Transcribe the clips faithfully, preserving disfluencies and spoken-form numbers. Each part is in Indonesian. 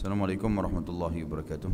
Assalamualaikum warahmatullahi wabarakatuh.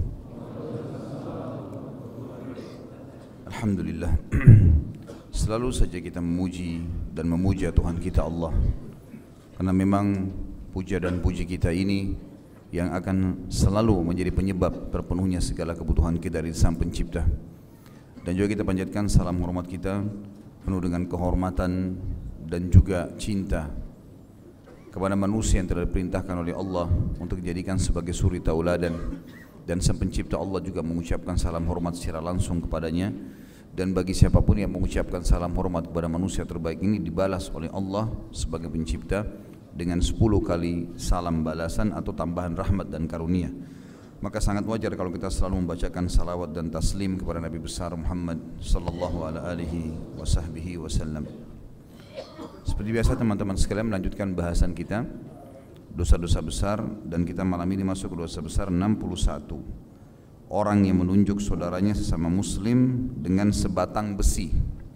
Alhamdulillah. Selalu saja kita memuji dan memuja Tuhan kita Allah, karena memang puja dan puji kita ini yang akan selalu menjadi penyebab terpenuhnya segala kebutuhan kita dari Sang Pencipta. Dan juga kita panjatkan salam hormat kita penuh dengan kehormatan dan juga cinta kepada manusia yang telah diperintahkan oleh Allah untuk dijadikan sebagai suri tauladan, dan Sang Pencipta Allah juga mengucapkan salam hormat secara langsung kepadanya. Dan bagi siapapun yang mengucapkan salam hormat kepada manusia terbaik ini, dibalas oleh Allah sebagai Pencipta dengan sepuluh kali salam balasan atau tambahan rahmat dan karunia. Maka sangat wajar kalau kita selalu membacakan salawat dan taslim kepada Nabi besar Muhammad sallallahu alaihi wasallam. Seperti biasa teman-teman sekalian, melanjutkan bahasan kita dosa-dosa besar, dan kita malam ini masuk ke dosa besar enam puluh satu. Orang yang menunjuk saudaranya sesama muslim dengan sebatang besi.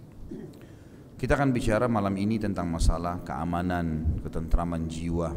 Kita akan bicara malam ini tentang masalah keamanan, ketentraman jiwa.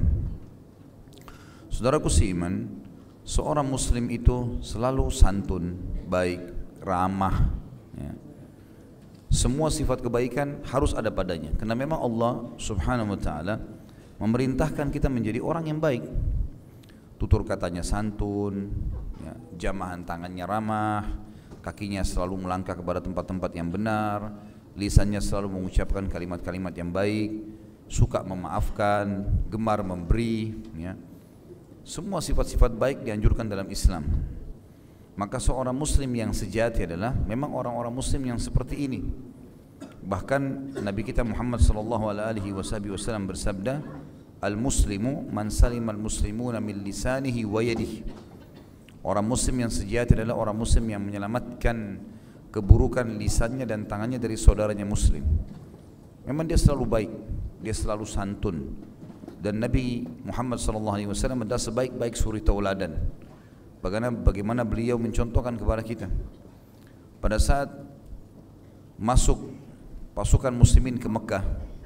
Saudaraku seiman, seorang muslim itu selalu santun, baik, ramah, ya. Semua sifat kebaikan harus ada padanya, karena memang Allah subhanahu wa ta'ala memerintahkan kita menjadi orang yang baik. Tutur katanya santun, ya, jamahan tangannya ramah, kakinya selalu melangkah kepada tempat-tempat yang benar, lisannya selalu mengucapkan kalimat-kalimat yang baik, suka memaafkan, gemar memberi, ya. Semua sifat-sifat baik dianjurkan dalam Islam. Maka seorang muslim yang sejati adalah memang orang-orang muslim yang seperti ini. Bahkan Nabi kita Muhammad sallallahu alaihi wasallam bersabda, "Al-muslimu man salimal muslimuna min lisanihi wa yadihi." Orang muslim yang sejati adalah orang muslim yang menyelamatkan keburukan lisannya dan tangannya dari saudaranya muslim. Memang dia selalu baik, dia selalu santun. Dan Nabi Muhammad sallallahu alaihi wasallam adalah sebaik-baik suri tauladan. Bagaimana, bagaimana beliau mencontohkan kepada kita pada saat masuk pasukan muslimin ke Mekah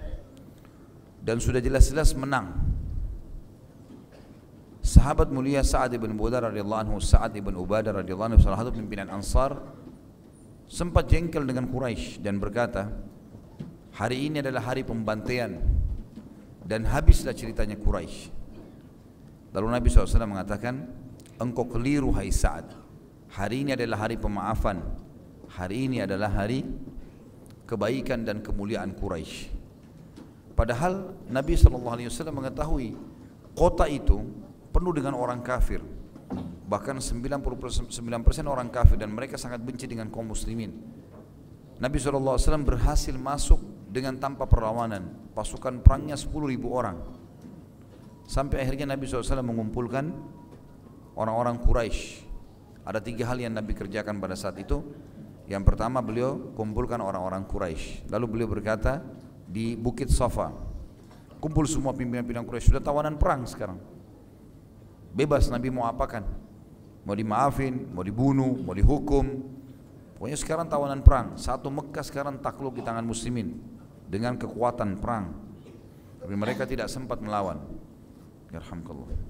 dan sudah jelas-jelas menang. Sahabat mulia Sa'ad ibn Ubadah radhiyallahu anhu, Sa'ad ibn Ubadah radhiyallahu anhu, salah satu pimpinan Ansar, sempat jengkel dengan Quraisy dan berkata, hari ini adalah hari pembantaian dan habislah ceritanya Quraisy. Lalu Nabi shallallahu alaihi wasallam mengatakan, engkau keliru hai Sa'ad, hari ini adalah hari pemaafan, hari ini adalah hari kebaikan dan kemuliaan Quraisy. Padahal Nabi shallallahu alaihi wasallam mengetahui kota itu penuh dengan orang kafir, bahkan sembilan puluh sembilan persen orang kafir, dan mereka sangat benci dengan kaum muslimin. Nabi shallallahu alaihi wasallam berhasil masuk dengan tanpa perlawanan, pasukan perangnya sepuluh ribu orang, sampai akhirnya Nabi shallallahu alaihi wasallam mengumpulkan orang-orang Quraisy. Ada tiga hal yang Nabi kerjakan pada saat itu. Yang pertama, beliau kumpulkan orang-orang Quraisy. Lalu beliau berkata di Bukit Safa, kumpul semua pimpinan-pimpinan Quraisy, sudah tawanan perang sekarang. Bebas Nabi mau apakan, mau dimaafin, mau dibunuh, mau dihukum. Pokoknya sekarang tawanan perang. Satu Mekah sekarang takluk di tangan muslimin dengan kekuatan perang. Tapi mereka tidak sempat melawan. Yarhamkallah.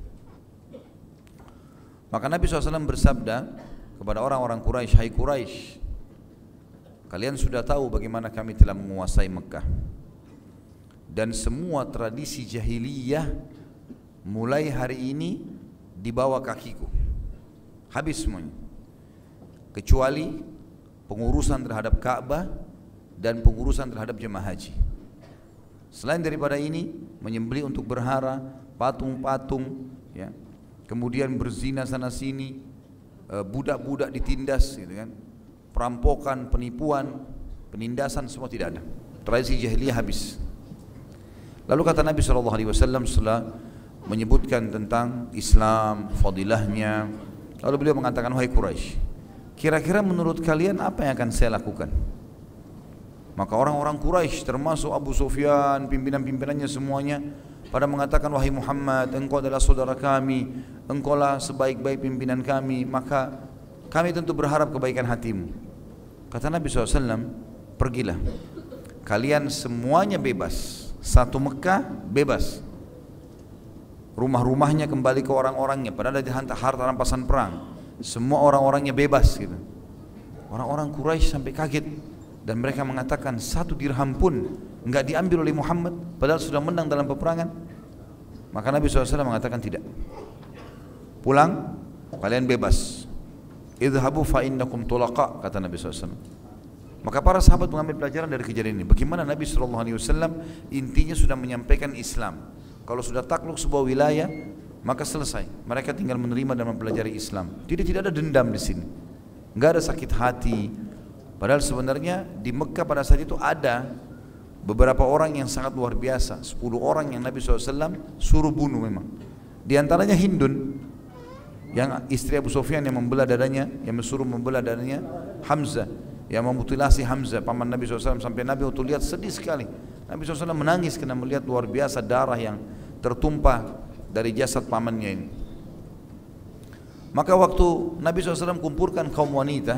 Maka Nabi shallallahu alaihi wasallam bersabda kepada orang-orang Quraisy, hai Quraisy, kalian sudah tahu bagaimana kami telah menguasai Mekah, dan semua tradisi jahiliyah mulai hari ini di bawah kakiku, habis semuanya, kecuali pengurusan terhadap Ka'bah dan pengurusan terhadap jemaah haji. Selain daripada ini, menyembelih untuk berhala, patung-patung, ya, kemudian berzina sana sini, budak-budak ditindas, gitu kan, perampokan, penipuan, penindasan, semua tidak ada. Tradisi jahiliyah habis. Lalu kata Nabi shallallahu alaihi wasallam setelah menyebutkan tentang Islam, fadilahnya, lalu beliau mengatakan, wahai Quraisy, kira-kira menurut kalian apa yang akan saya lakukan? Maka orang-orang Quraisy termasuk Abu Sufyan, pimpinan-pimpinannya semuanya pada mengatakan, wahai Muhammad, engkau adalah saudara kami, engkaulah sebaik-baik pimpinan kami, maka kami tentu berharap kebaikan hatimu. Kata Nabi shallallahu alaihi wasallam, pergilah, kalian semuanya bebas, satu Mekah bebas. rumah-rumahnya kembali ke orang-orangnya, padahal ada harta, harta rampasan perang, semua orang-orangnya bebas gitu. Orang-orang Quraisy sampai kaget dan mereka mengatakan satu dirham pun enggak diambil oleh Muhammad padahal sudah menang dalam peperangan. Maka Nabi shallallahu alaihi wasallam mengatakan tidak, pulang kalian bebas, idhabu fa innakum tulaqa, kata Nabi shallallahu alaihi wasallam. Maka para sahabat mengambil pelajaran dari kejadian ini, bagaimana Nabi shallallahu alaihi wasallam intinya sudah menyampaikan Islam. Kalau sudah takluk sebuah wilayah, maka selesai. Mereka tinggal menerima dan mempelajari Islam. Jadi tidak ada dendam di sini, nggak ada sakit hati. Padahal sebenarnya di Mekah pada saat itu ada beberapa orang yang sangat luar biasa. Sepuluh orang yang Nabi shallallahu alaihi wasallam suruh bunuh memang. Di antaranya Hindun, yang istri Abu Sufyan yang membelah dadanya, yang suruh membelah dadanya Hamzah, yang memutilasi Hamzah paman Nabi shallallahu alaihi wasallam, sampai Nabi waktu lihat sedih sekali. Nabi shallallahu alaihi wasallam menangis karena melihat luar biasa darah yang tertumpah dari jasad pamannya ini. Maka waktu Nabi shallallahu alaihi wasallam kumpulkan kaum wanita,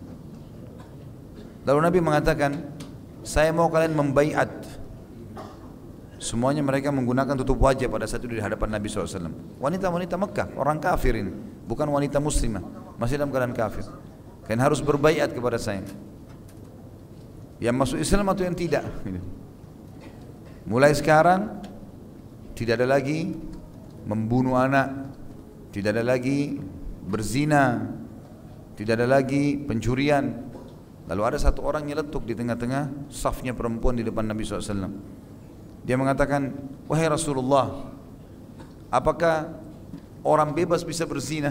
lalu Nabi mengatakan, saya mau kalian membaiat. Semuanya mereka menggunakan tutup wajah pada saat itu di hadapan Nabi shallallahu alaihi wasallam. Wanita-wanita Mekah, orang kafir ini, bukan wanita muslimah, masih dalam keadaan kafir. Kalian harus berbaiat kepada saya. Yang masuk Islam atau yang tidak. Mulai sekarang tidak ada lagi membunuh anak, tidak ada lagi berzina, tidak ada lagi pencurian. Lalu ada satu orang nyeletuk di tengah-tengah safnya perempuan di depan Nabi shallallahu alaihi wasallam. Dia mengatakan, wahai Rasulullah, apakah orang bebas bisa berzina?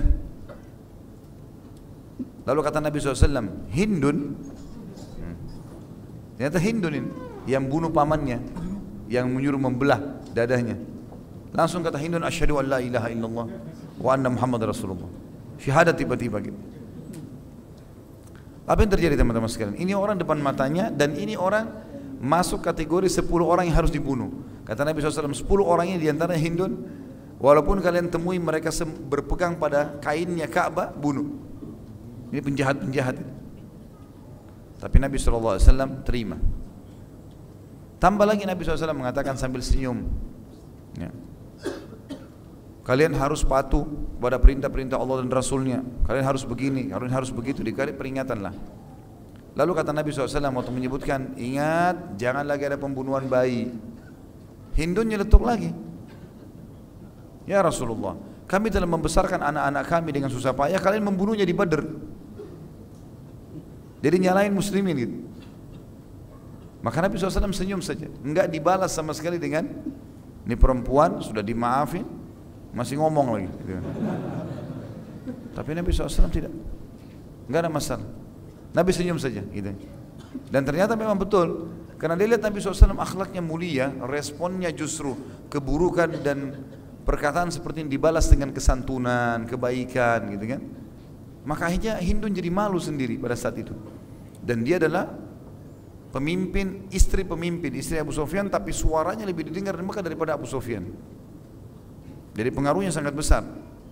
Lalu kata Nabi shallallahu alaihi wasallam, Hindun. Ternyata Hindun ini yang bunuh pamannya, yang menyuruh membelah dadanya. Langsung kata Hindun, asyhadu an la ilaha illallah wa anna Muhammad Rasulullah. Syahadat tiba-tiba gitu. Apa yang terjadi teman-teman sekalian? Ini orang depan matanya, dan ini orang masuk kategori sepuluh orang yang harus dibunuh. Kata Nabi shallallahu alaihi wasallam, sepuluh orang ini diantaranya Hindun. Walaupun kalian temui mereka berpegang pada kainnya Ka'bah, bunuh. Ini penjahat-penjahat. Tapi Nabi shallallahu alaihi wasallam terima. Tambah lagi Nabi shallallahu alaihi wasallam mengatakan sambil senyum, ya, kalian harus patuh pada perintah-perintah Allah dan Rasulnya. Kalian harus begini, kalian harus begitu. Dikali peringatan lah. Lalu kata Nabi shallallahu alaihi wasallam waktu menyebutkan, ingat jangan lagi ada pembunuhan bayi. Hindun nyeletuk lagi, ya Rasulullah, kami telah membesarkan anak-anak kami dengan susah payah, kalian membunuhnya di Badr. Jadi nyalain muslimin gitu. Maka Nabi shallallahu alaihi wasallam senyum saja, enggak dibalas sama sekali dengan, ini perempuan sudah dimaafin masih ngomong lagi gitu. Tapi Nabi shallallahu alaihi wasallam tidak, enggak ada masalah. Nabi senyum saja gitu. Dan ternyata memang betul, karena dia lihat Nabi shallallahu alaihi wasallam akhlaknya mulia, responnya justru keburukan dan perkataan seperti ini dibalas dengan kesantunan, kebaikan gitu kan. Maka akhirnya Hindun jadi malu sendiri pada saat itu. Dan dia adalah pemimpin, istri pemimpin, istri Abu Sufyan, tapi suaranya lebih didengar di Mekah daripada Abu Sufyan. Jadi pengaruhnya sangat besar.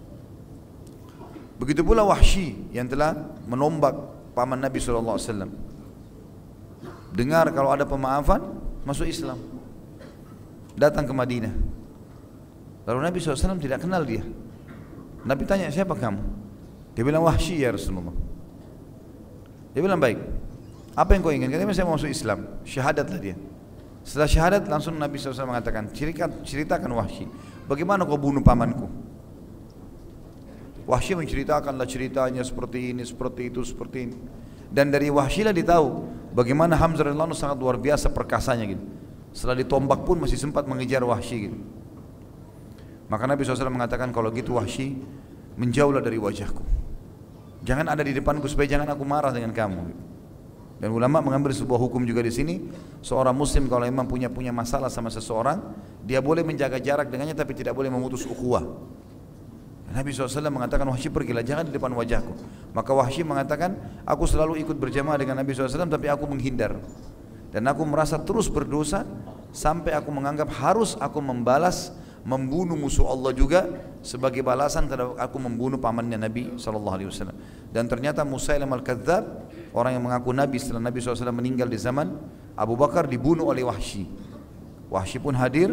Begitu pula Wahsy yang telah menombak paman Nabi shallallahu alaihi wasallam. Dengar kalau ada pemaafan, masuk Islam, datang ke Madinah. Lalu Nabi shallallahu alaihi wasallam tidak kenal dia. Nabi tanya, siapa kamu? Dia bilang, Wahsy ya Rasulullah. Dia bilang, baik, apa yang kau inginkan? Dia bilang, saya mau masuk Islam. Syahadatlah dia. Setelah syahadat langsung Nabi shallallahu alaihi wasallam mengatakan, ceritakan, ceritakan Wahsy, bagaimana kau bunuh pamanku? Wahsy menceritakanlah ceritanya seperti ini, seperti itu, seperti ini. Dan dari Wahsy lah ditahu bagaimana Hamzah radhiyallahu anhu sangat luar biasa perkasanya gitu. Setelah ditombak pun masih sempat mengejar Wahsy gitu. Maka Nabi shallallahu alaihi wasallam mengatakan, kalau gitu Wahsy, menjauhlah dari wajahku, jangan ada di depanku supaya jangan aku marah dengan kamu. Dan ulama mengambil sebuah hukum juga di sini, seorang muslim kalau memang punya punya masalah sama seseorang, dia boleh menjaga jarak dengannya tapi tidak boleh memutus ukhuwah. Nabi shallallahu alaihi wasallam mengatakan, Wahsy pergilah, jangan di depan wajahku. Maka Wahsy mengatakan, aku selalu ikut berjamaah dengan Nabi shallallahu alaihi wasallam tapi aku menghindar. Dan aku merasa terus berdosa sampai aku menganggap harus aku membalas, membunuh musuh Allah juga sebagai balasan terhadap aku membunuh pamannya Nabi shallallahu alaihi wasallam. Dan ternyata Musailamah al-Kadzdzab, orang yang mengaku Nabi setelah Nabi shallallahu alaihi wasallam meninggal di zaman Abu Bakar, dibunuh oleh Wahsy. Wahsy pun hadir,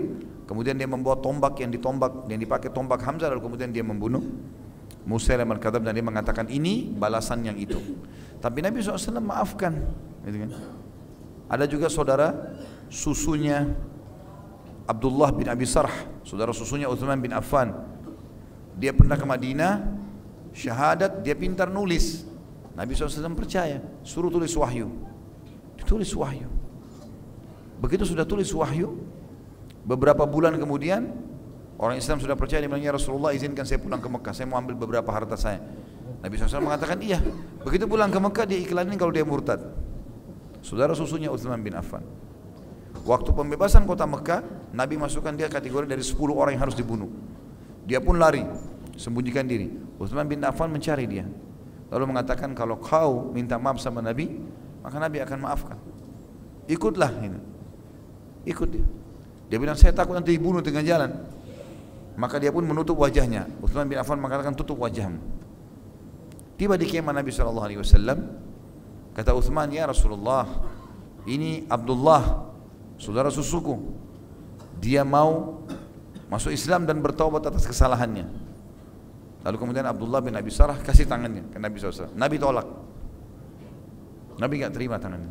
Kemudian dia membawa tombak yang ditombak, yang dipakai tombak Hamzah, lalu kemudian dia membunuh Musailamah al-Kadzdzab, dan dia mengatakan ini balasan yang itu. Tapi Nabi shallallahu alaihi wasallam maafkan, gitu kan. Ada juga saudara susunya Abdullah bin Abi Sarh, saudara susunya Utsman bin Affan. Dia pernah ke Madinah, syahadat, dia pintar nulis. Nabi shallallahu alaihi wasallam percaya, suruh tulis wahyu. Ditulis wahyu. Begitu sudah tulis wahyu, beberapa bulan kemudian orang Islam sudah percaya, dia bilang, ya Rasulullah izinkan saya pulang ke Mekah, saya mau ambil beberapa harta saya. Nabi shallallahu alaihi wasallam mengatakan iya. Begitu pulang ke Mekah dia iklanin kalau dia murtad. Saudara susunya Utsman bin Affan. Waktu pembebasan kota Mekah, Nabi masukkan dia kategori dari sepuluh orang yang harus dibunuh. Dia pun lari, sembunyikan diri. Utsman bin Affan mencari dia, lalu mengatakan kalau kau minta maaf sama Nabi, maka Nabi akan maafkan. Ikutlah ini. Ikut dia. Dia bilang saya takut nanti dibunuh tengah jalan. Maka dia pun menutup wajahnya. Utsman bin Affan mengatakan tutup wajahmu. Tiba di kemah Nabi shallallahu alaihi wasallam. Kata Utsman, ya Rasulullah, ini Abdullah, saudara susuku. Dia mau masuk Islam dan bertaubat atas kesalahannya. Lalu kemudian Abdullah bin Abi Sarh kasih tangannya ke Nabi shallallahu alaihi wasallam. Nabi tolak. Nabi enggak terima tangannya.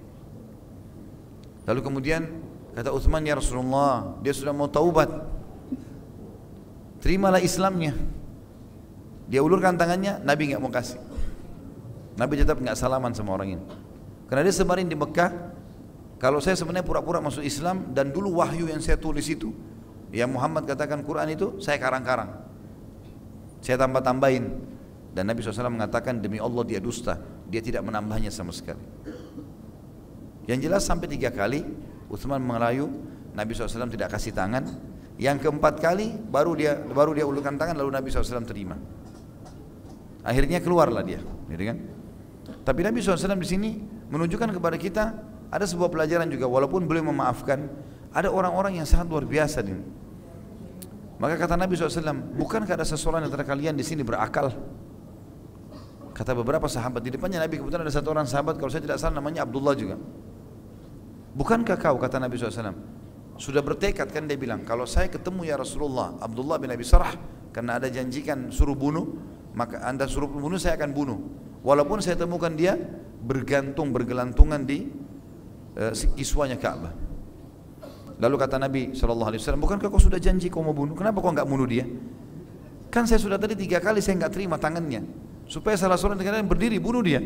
Lalu kemudian kata Utsman, ya Rasulullah, dia sudah mau taubat, terimalah Islamnya. Dia ulurkan tangannya, Nabi enggak mau kasih. Nabi tetap enggak salaman sama orang ini. Karena dia semarin di Mekah, kalau saya sebenarnya pura-pura masuk Islam dan dulu wahyu yang saya tulis itu, yang Muhammad katakan Quran itu, saya karang-karang, saya tambah-tambahin. Dan Nabi shallallahu alaihi wasallam mengatakan demi Allah dia dusta, dia tidak menambahnya sama sekali. Yang jelas sampai tiga kali Utsman merayu, Nabi shallallahu alaihi wasallam tidak kasih tangan. Yang keempat kali baru dia baru dia ulurkan tangan, lalu Nabi shallallahu alaihi wasallam terima. Akhirnya keluarlah dia, gitu kan? Tapi Nabi shallallahu alaihi wasallam di sini menunjukkan kepada kita ada sebuah pelajaran juga, walaupun beliau memaafkan, ada orang-orang yang sangat luar biasa ini. Maka kata Nabi shallallahu alaihi wasallam, bukankah ada seseorang antara kalian di sini berakal? Kata beberapa sahabat, di depannya Nabi kebetulan ada satu orang sahabat, kalau saya tidak salah namanya Abdullah juga. Bukankah kau, kata Nabi shallallahu alaihi wasallam, sudah bertekad kan, dia bilang, kalau saya ketemu ya Rasulullah Abdullah bin Abi Sarh, karena ada janjikan suruh bunuh, maka anda suruh bunuh, saya akan bunuh. Walaupun saya temukan dia bergantung, bergelantungan di uh, kiswanya Ka'bah. Lalu kata Nabi shallallahu alaihi wasallam, bukankah kau sudah janji kau mau bunuh? Kenapa kau enggak bunuh dia? Kan saya sudah tadi tiga kali saya enggak terima tangannya, supaya salah seorang dari kalian berdiri bunuh dia.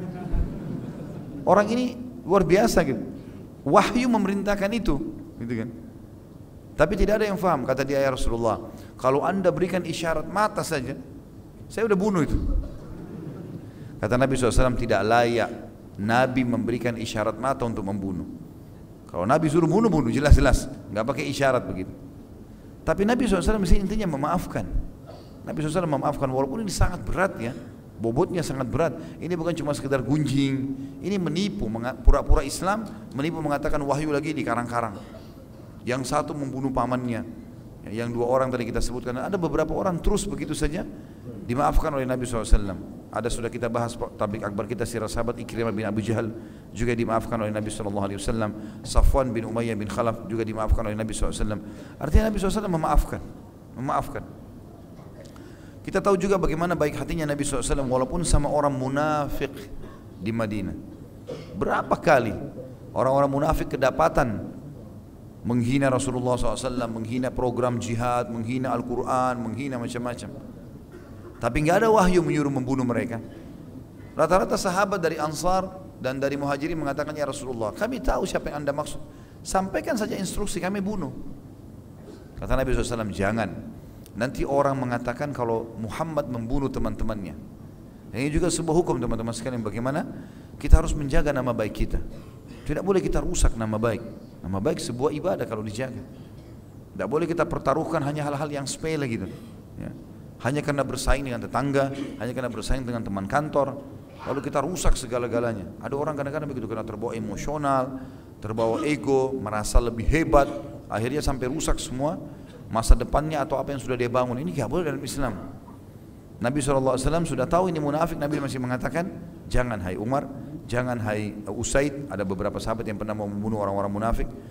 Orang ini luar biasa gitu. Wahyu memerintahkan itu, gitu kan? Tapi tidak ada yang faham. Kata dia, ya Rasulullah, kalau anda berikan isyarat mata saja, saya udah bunuh itu. Kata Nabi shallallahu alaihi wasallam, tidak layak Nabi memberikan isyarat mata untuk membunuh. Kalau Nabi suruh bunuh, bunuh jelas-jelas, nggak pakai isyarat begitu. Tapi Nabi shallallahu alaihi wasallam intinya memaafkan. Nabi shallallahu alaihi wasallam memaafkan, walaupun ini sangat berat ya, bobotnya sangat berat. Ini bukan cuma sekedar gunjing, ini menipu, pura-pura Islam, menipu mengatakan wahyu lagi di karang-karang. Yang satu membunuh pamannya, yang dua orang tadi kita sebutkan, ada beberapa orang terus begitu saja dimaafkan oleh Nabi shallallahu alaihi wasallam. Ada sudah kita bahas tablik akbar kita sirah sahabat Ikrimah bin Abu Jahal juga dimaafkan oleh Nabi shallallahu alaihi wasallam. Safwan bin Umayyah bin Khalaf juga dimaafkan oleh Nabi shallallahu alaihi wasallam. Artinya Nabi shallallahu alaihi wasallam memaafkan, memaafkan. Kita tahu juga bagaimana baik hatinya Nabi shallallahu alaihi wasallam walaupun sama orang munafik di Madinah. Berapa kali orang-orang munafik kedapatan menghina Rasulullah shallallahu alaihi wasallam, menghina program jihad, menghina Al-Quran, menghina macam-macam. Tapi nggak ada wahyu menyuruh membunuh mereka. Rata-rata sahabat dari Ansar dan dari Muhajirin mengatakan, ya Rasulullah, kami tahu siapa yang anda maksud, sampaikan saja instruksi, kami bunuh. Kata Nabi shallallahu alaihi wasallam, jangan. Nanti orang mengatakan kalau Muhammad membunuh teman-temannya. Ini juga sebuah hukum teman-teman sekalian, bagaimana kita harus menjaga nama baik kita. Tidak boleh kita rusak nama baik. Nama baik sebuah ibadah kalau dijaga. Tidak boleh kita pertaruhkan hanya hal-hal yang sepele gitu, ya. Hanya karena bersaing dengan tetangga, hanya karena bersaing dengan teman kantor, lalu kita rusak segala-galanya. Ada orang kadang-kadang begitu, karena terbawa emosional, terbawa ego, merasa lebih hebat, akhirnya sampai rusak semua masa depannya atau apa yang sudah dia bangun. Ini tidak boleh dalam Islam. Nabi shallallahu alaihi wasallam sudah tahu ini munafik. Nabi masih mengatakan, jangan hai Umar, jangan hai Usaid. Ada beberapa sahabat yang pernah mau membunuh orang-orang munafik.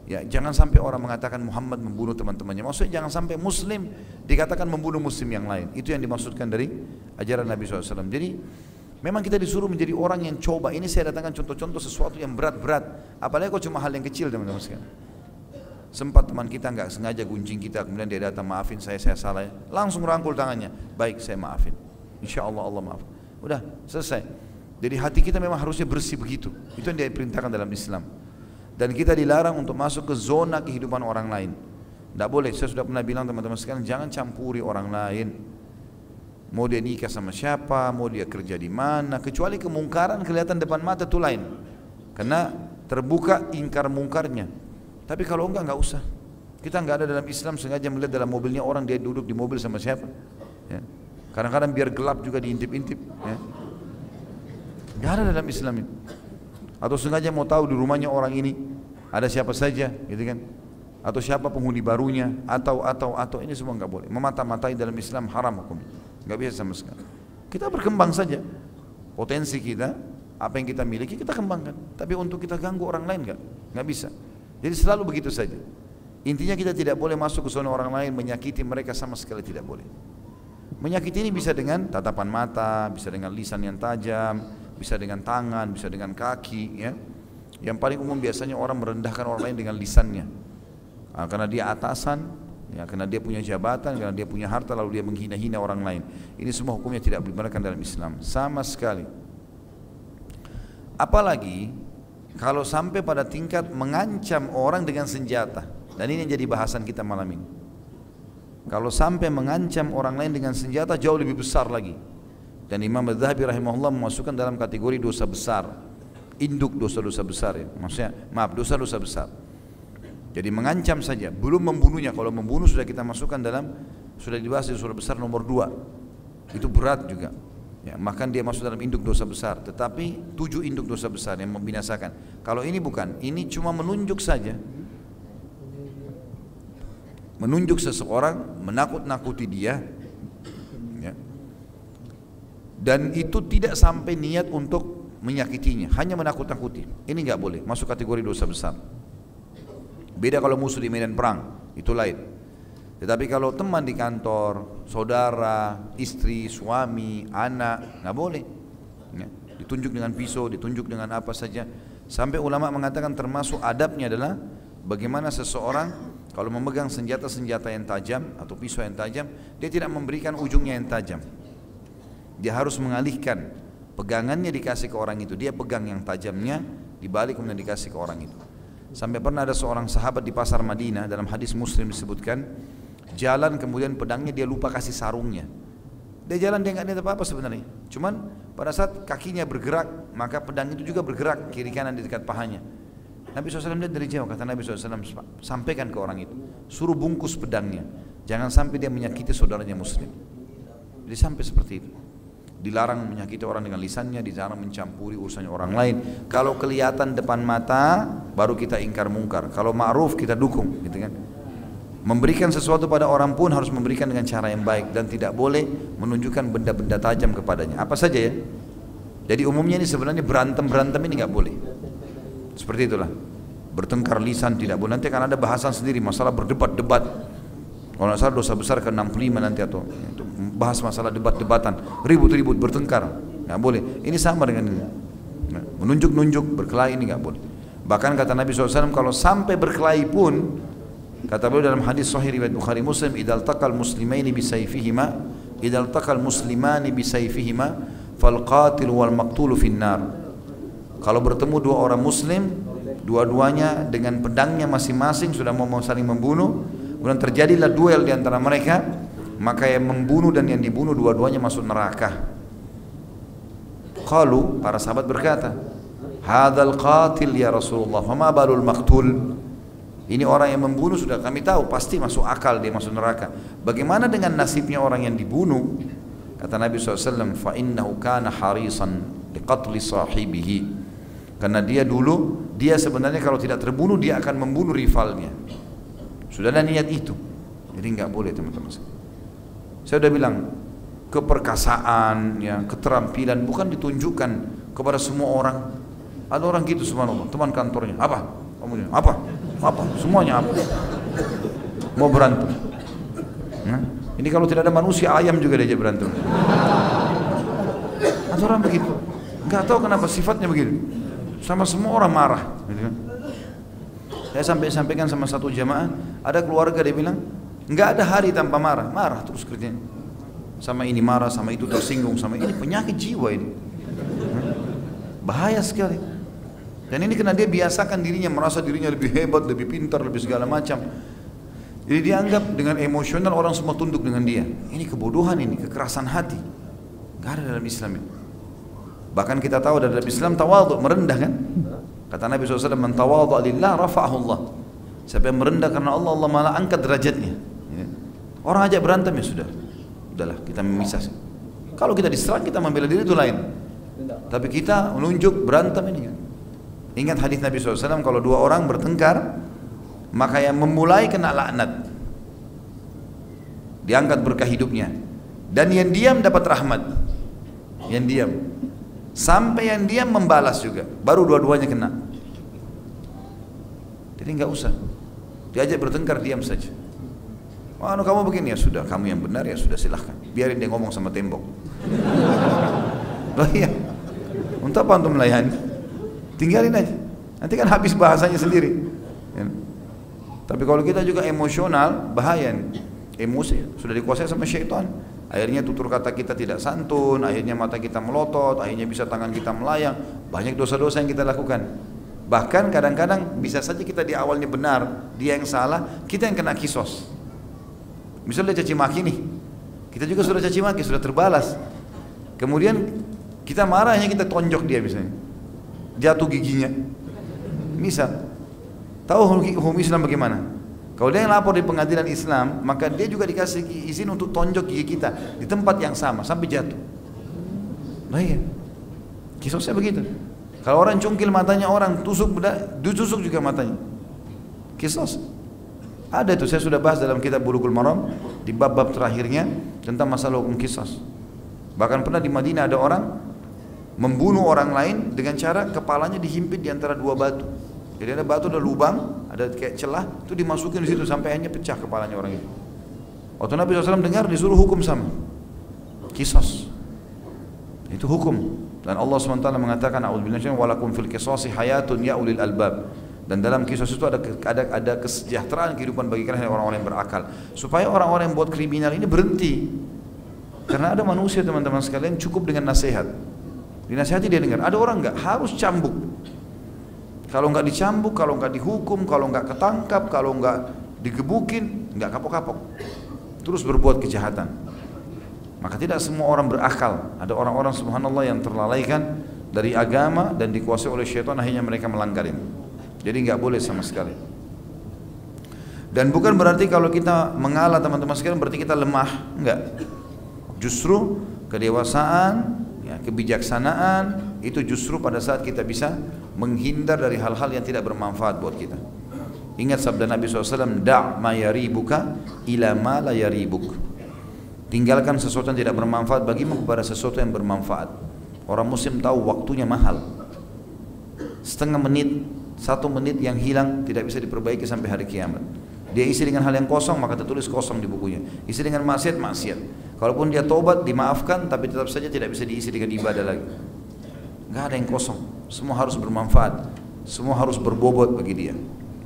Ya, jangan sampai orang mengatakan Muhammad membunuh teman-temannya. Maksudnya jangan sampai Muslim dikatakan membunuh Muslim yang lain. Itu yang dimaksudkan dari ajaran Nabi shallallahu alaihi wasallam. Jadi memang kita disuruh menjadi orang yang coba. Ini saya datangkan contoh-contoh sesuatu yang berat-berat. Apalagi kalau cuma hal yang kecil teman-teman sekalian. Sempat teman kita nggak sengaja gunjing kita, kemudian dia datang, maafin saya, saya salah. Langsung rangkul tangannya. Baik, saya maafin. Insya Allah Allah maaf. Udah selesai. Jadi hati kita memang harusnya bersih begitu. Itu yang diperintahkan dalam Islam. Dan kita dilarang untuk masuk ke zona kehidupan orang lain. Tidak boleh, saya sudah pernah bilang teman-teman sekalian, jangan campuri orang lain. Mau dia nikah sama siapa, mau dia kerja di mana, kecuali kemungkaran kelihatan depan mata itu lain. Karena terbuka ingkar mungkarnya. Tapi kalau enggak, enggak usah. Kita enggak ada dalam Islam sengaja melihat dalam mobilnya orang, dia duduk di mobil sama siapa. Ya. Kadang-kadang biar gelap juga diintip-intip. Ya. Enggak ada dalam Islam itu. Atau sengaja mau tahu di rumahnya orang ini ada siapa saja, gitu kan? Atau siapa penghuni barunya, atau atau atau ini semua enggak boleh. Memata-matai dalam Islam haram hukumnya, enggak bisa sama sekali. Kita berkembang saja, potensi kita, apa yang kita miliki kita kembangkan. Tapi untuk kita ganggu orang lain enggak, enggak bisa. Jadi selalu begitu saja. Intinya kita tidak boleh masuk ke zona orang lain, menyakiti mereka sama sekali tidak boleh. Menyakiti ini bisa dengan tatapan mata, bisa dengan lisan yang tajam, bisa dengan tangan, bisa dengan kaki, ya. Yang paling umum biasanya orang merendahkan orang lain dengan lisannya. Nah, karena dia atasan, ya, karena dia punya jabatan, karena dia punya harta, lalu dia menghina-hina orang lain. Ini semua hukumnya tidak dibenarkan dalam Islam sama sekali. Apalagi kalau sampai pada tingkat mengancam orang dengan senjata. Dan ini yang jadi bahasan kita malam ini. Kalau sampai mengancam orang lain dengan senjata jauh lebih besar lagi. Dan Imam Adz-Dzahabi rahimahullah memasukkan dalam kategori dosa besar, induk dosa-dosa besar, ya. Maksudnya maaf, dosa-dosa besar. Jadi mengancam saja, belum membunuhnya. Kalau membunuh sudah kita masukkan dalam, sudah dibahas di dosa besar nomor dua. Itu berat juga, ya, makan dia masuk dalam induk dosa besar. Tetapi tujuh induk dosa besar yang membinasakan. Kalau ini bukan, ini cuma menunjuk saja, menunjuk seseorang, menakut-nakuti dia, ya. Dan itu tidak sampai niat untuk menyakitinya, hanya menakut-nakuti. Ini enggak boleh, masuk kategori dosa besar. Beda kalau musuh di medan perang, itu lain. Tetapi kalau teman di kantor, saudara, istri, suami, anak, enggak boleh. Ya. Ditunjuk dengan pisau, ditunjuk dengan apa saja. Sampai ulama mengatakan termasuk adabnya adalah bagaimana seseorang kalau memegang senjata-senjata yang tajam atau pisau yang tajam, dia tidak memberikan ujungnya yang tajam. Dia harus mengalihkan, pegangannya dikasih ke orang itu, dia pegang yang tajamnya, dibalik kemudian dikasih ke orang itu. Sampai pernah ada seorang sahabat di pasar Madinah, dalam hadis Muslim disebutkan, jalan kemudian pedangnya dia lupa kasih sarungnya. Dia jalan, dia nggak lihat apa-apa sebenarnya. Cuman pada saat kakinya bergerak, maka pedang itu juga bergerak kiri kanan di dekat pahanya. Nabi shallallahu alaihi wasallam lihat dari jauh, kata Nabi shallallahu alaihi wasallam, sampaikan ke orang itu, suruh bungkus pedangnya, jangan sampai dia menyakiti saudaranya Muslim. Jadi sampai seperti itu. Dilarang menyakiti orang dengan lisannya, dilarang mencampuri urusannya orang lain. Kalau kelihatan depan mata, baru kita ingkar mungkar. Kalau ma'ruf kita dukung, gitu kan. Memberikan sesuatu pada orang pun harus memberikan dengan cara yang baik dan tidak boleh menunjukkan benda-benda tajam kepadanya. Apa saja, ya. Jadi umumnya ini sebenarnya berantem-berantem ini nggak boleh. Seperti itulah. Bertengkar lisan tidak boleh. Nanti akan ada bahasan sendiri masalah berdebat-debat. Kalau nggak salah dosa besar ke enam puluh lima nanti, atau itu bahas masalah debat-debatan, ribut-ribut, bertengkar, nggak boleh. Ini sama dengan ini, menunjuk-nunjuk, berkelahi, ini nggak boleh. Bahkan kata Nabi shallallahu alaihi wasallam, kalau sampai berkelahi pun, kata beliau dalam hadis Sahih riwayat Bukhari Muslim, idal taqal muslimaini bisayfihima, idal taqal muslimani bisayfihima, fal qatil wal maqtulu finnar. Kalau bertemu dua orang Muslim, dua-duanya dengan pedangnya masing-masing sudah mau saling membunuh, kemudian terjadilah duel di antara mereka, maka yang membunuh dan yang dibunuh dua-duanya masuk neraka. Qalu, para sahabat berkata, hadzal qatil ya Rasulullah, fama balul maqtul. Ini orang yang membunuh sudah kami tahu pasti masuk akal dia masuk neraka. Bagaimana dengan nasibnya orang yang dibunuh? Kata Nabi shallallahu alaihi wasallam, fa innahu kana harisan liqatli sahibihi. Karena dia dulu, dia sebenarnya kalau tidak terbunuh dia akan membunuh rivalnya. Sudah ada niat itu. Jadi enggak boleh teman-teman. Saya sudah bilang, keperkasaan, ya, keterampilan bukan ditunjukkan kepada semua orang. Ada orang gitu subhanallah, teman kantornya, apa? Kamu apa? Apa? Semuanya apa? Mau berantem. Nah, ini kalau tidak ada manusia, ayam juga diajak berantem. Atau orang begitu, nggak tahu kenapa sifatnya begitu. Sama semua orang marah. Gitu kan? Saya sampai sampaikan sama satu jamaah, ada keluarga dia bilang, nggak ada hari tanpa marah, marah terus kerjanya. Sama ini marah, sama itu tersinggung, sama ini penyakit jiwa ini. Bahaya sekali. Dan ini karena dia biasakan dirinya, merasa dirinya lebih hebat, lebih pintar, lebih segala macam. Jadi dianggap dengan emosional orang semua tunduk dengan dia. Ini kebodohan ini, kekerasan hati. Gak ada dalam Islam ini. Bahkan kita tahu dalam Islam tawadhu, merendah kan? Kata Nabi shallallahu alaihi wasallam, "Man tawadhu lillah rafa'ahu Allah." Siapa yang merendah karena Allah, Allah malah angkat derajatnya. Ya. Orang ajak berantem ya sudah. Udahlah, kita memisah. Kalau kita diserang, kita membela diri itu lain. Tapi kita menunjuk berantem ini kan. Ingat hadis Nabi shallallahu alaihi wasallam, kalau dua orang bertengkar, maka yang memulai kena laknat, diangkat berkah hidupnya, dan yang diam dapat rahmat. Yang diam, sampai yang diam membalas juga, baru dua-duanya kena. Jadi nggak usah diajak bertengkar, diam saja. Oh, kamu begini, ya sudah, kamu yang benar, ya sudah, silahkan, biarin dia ngomong sama tembok. Oh iya, untuk apa untuk melayani? Tinggalin aja, nanti kan habis bahasanya sendiri. Ya. Tapi kalau kita juga emosional, bahaya nih. Emosi sudah dikuasai sama syaitan. Akhirnya tutur kata kita tidak santun, akhirnya mata kita melotot, akhirnya bisa tangan kita melayang. Banyak dosa-dosa yang kita lakukan. Bahkan kadang-kadang bisa saja kita di awalnya benar, dia yang salah, kita yang kena kisos. Misalnya caci maki nih, kita juga sudah caci maki, sudah terbalas. Kemudian kita marah, hanya kita tonjok dia misalnya, jatuh giginya. Misal, tahu hukum Islam bagaimana? Kalau dia yang lapor di pengadilan Islam, maka dia juga dikasih izin untuk tonjok gigi kita di tempat yang sama sampai jatuh. Baik, kisosnya begitu. Kalau orang cungkil matanya orang, tusuk beda, ditusuk juga matanya. Kisos. Ada itu, saya sudah bahas dalam kitab Bulughul Maram di bab-bab terakhirnya tentang masalah hukum kisos. Bahkan pernah di Madinah ada orang membunuh orang lain dengan cara kepalanya dihimpit di antara dua batu. Jadi ada batu, ada lubang, ada kayak celah, itu dimasukin di situ sampai hanya pecah kepalanya orang itu. Waktu Nabi shallallahu alaihi wasallam dengar, disuruh hukum sama, kisos. Itu hukum. Dan Allah subhanahu wa taala mengatakan, "A'udzubillahi walakum fil qisasi hayatun ya ulil albab." Dan dalam kisos itu ada ada ada kesejahteraan kehidupan bagi kalian orang-orang yang berakal. Supaya orang-orang yang buat kriminal ini berhenti. Karena ada manusia teman-teman sekalian cukup dengan nasihat. Dinasihati dia dengar. Ada orang enggak harus cambuk. Kalau enggak dicambuk, kalau enggak dihukum, kalau enggak ketangkap, kalau enggak digebukin, enggak kapok-kapok. Terus berbuat kejahatan. Maka tidak semua orang berakal. Ada orang-orang subhanallah yang terlalaikan dari agama dan dikuasai oleh syaitan, akhirnya mereka melanggar ini. Jadi nggak boleh sama sekali. Dan bukan berarti kalau kita mengalah teman-teman sekalian berarti kita lemah, enggak. Justru kedewasaan, ya, kebijaksanaan itu justru pada saat kita bisa menghindar dari hal-hal yang tidak bermanfaat buat kita. Ingat sabda Nabi shallallahu alaihi wasallam, "Da' ma yaribuka ila ma la yaribuk." Tinggalkan sesuatu yang tidak bermanfaat bagimu kepada sesuatu yang bermanfaat. Orang muslim tahu waktunya mahal. Setengah menit, satu menit yang hilang tidak bisa diperbaiki sampai hari kiamat. Dia isi dengan hal yang kosong, maka tertulis kosong di bukunya. Isi dengan maksiat, maksiat. Kalaupun dia tobat, dimaafkan, tapi tetap saja tidak bisa diisi dengan ibadah lagi. Gak ada yang kosong. Semua harus bermanfaat. Semua harus berbobot bagi dia.